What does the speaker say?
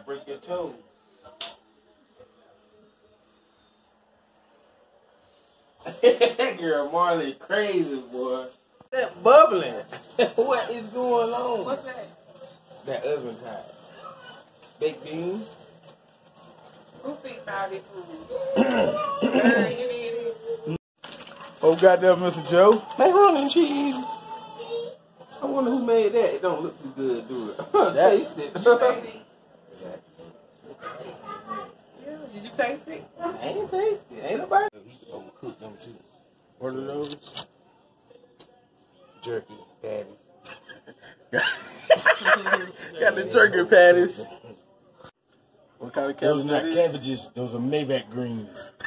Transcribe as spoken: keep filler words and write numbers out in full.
might break your toes. That girl Marley crazy, boy. That bubbling. What is going on? What's that? That husband time. Baked beans. Who feeds all this food? Oh, goddamn, Mister Joe. Macaroni and cheese. I wonder who made that. It don't look too good, do it? Taste it. You made it? Yeah. Did you taste it? I ain't taste it. Ain't nobody. He overcooked them too. What are those? Jerky patties. Got the jerky patties. What kind of cabbage? Those are not cabbages. Those are Maybach greens.